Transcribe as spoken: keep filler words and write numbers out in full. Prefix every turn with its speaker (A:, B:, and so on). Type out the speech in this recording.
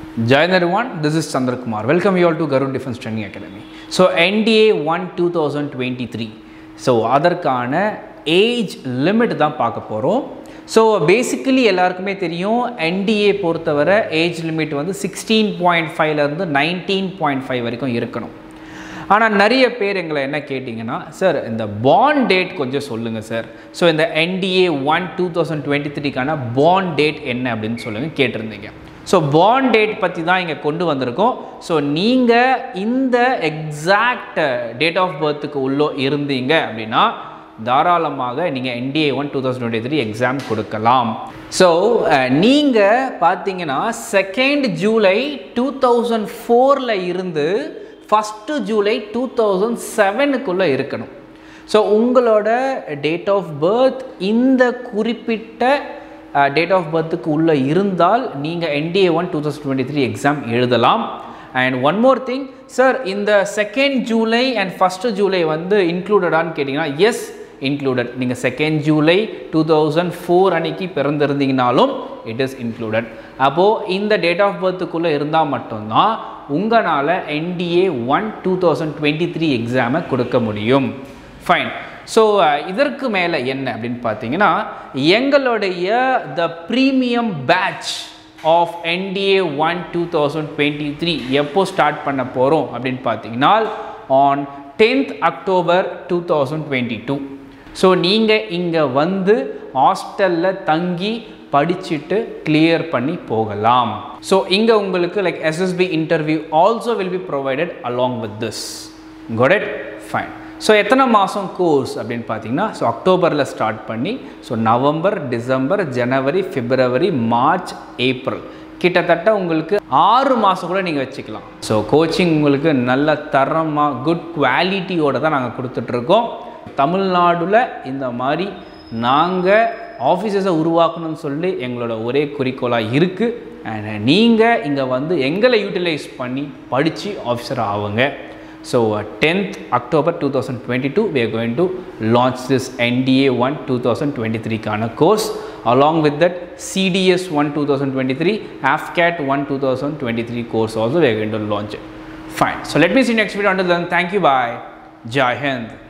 A: Jai Hind everyone, this is Chandra Kumar. Welcome you all to Garud Defense Training Academy. So N D A one twenty twenty-three. So அதற்கான age limit தான் பார்க்க போறோம். So basically எல்லாருக்குமே தெரியும் N D A பொறுத்தவரை age limit வந்து sixteen point five ல இருந்து nineteen point five வரைக்கும் இருக்கணும். ஆனா நிறைய பேர் எங்களை என்ன கேட்டிங்கன்னா சார் இந்த bond date கொஞ்சம் சொல்லுங்க சார். So இந்த N D A one twenty twenty-three கான bond date என்ன அப்படினு சொல்லுங்க கேட்டிருந்தீங்க. So bond date பத்தி தான் இங்க கொண்டு வந்திருக்கோம். So நீங்க இந்த exact date of birth க்கு உள்ள இருந்தீங்க அப்படினா தாராளமாக நீங்க N D A one twenty twenty-three exam கொடுக்கலாம். So நீங்க பாத்தீங்கன்னா second July two thousand four ல இருந்து first July two thousand seven க்குள்ள இருக்கணும். So உங்களோட date of birth இந்த குறிப்பிட்ட Uh, date of birth க்கு உள்ள இருந்தால் நீங்க N D A one twenty twenty-three exam எழுதலாம். And one more thing sir, இந்த second July and first July வந்து included ஆன்னு கேட்டிங்கன்னா yes included. நீங்க second July two thousand four அன்னைக்கு பிறந்திருந்தீங்கனாலும் it is included. அப்போ இந்த date of birth க்குள்ள இருந்தா மட்டும்தான் உங்களால N D A one twenty twenty-three எக்ஸாமை கொடுக்க முடியும். Fine. So இதற்கு மேல என்ன அப்படினு பாத்தீங்கன்னா எங்களுடைய the premium batch of N D A one twenty twenty-three எப்போ ஸ்டார்ட் பண்ண போறோம் அப்படினு பாத்தீங்கன்னா on tenth October two thousand twenty-two. So நீங்க இங்க வந்து ஹாஸ்டல்ல தங்கி படிச்சிட்டு clear பண்ணி போகலாம். So இங்க உங்களுக்கு like S S B interview also will be provided along with this. Got it? Fine. So எத்தனை மாதம் கோர்ஸ் அப்படின்னு பார்த்தீங்கன்னா ஸோ அக்டோபரில் ஸ்டார்ட் பண்ணி so November December January February March April கிட்டத்தட்ட உங்களுக்கு ஆறு மாதம் கூட நீங்கள் வச்சுக்கலாம். ஸோ கோச்சிங் உங்களுக்கு நல்ல தரமாக குட் குவாலிட்டியோடு தான் நாங்கள் கொடுத்துட்ருக்கோம். தமிழ்நாடுல இந்த மாதிரி நாங்கள் ஆஃபீஸஸை உருவாக்கணும்னு சொல்லி எங்களோட ஒரே குறிக்கோளாக இருக்குது. அண்ட் நீங்கள் இங்கே வந்து எங்களை யூட்டிலைஸ் பண்ணி படித்து ஆஃபீஸர் ஆகுங்க. So uh, tenth October two thousand twenty-two we are going to launch this N D A one twenty twenty-three kana course. Along with that C D S E one twenty twenty-three, AFCAT one twenty twenty-three course also we are going to launch it. Fine. So let me see you next video. Until then, thank you. Bye. Jai Hind.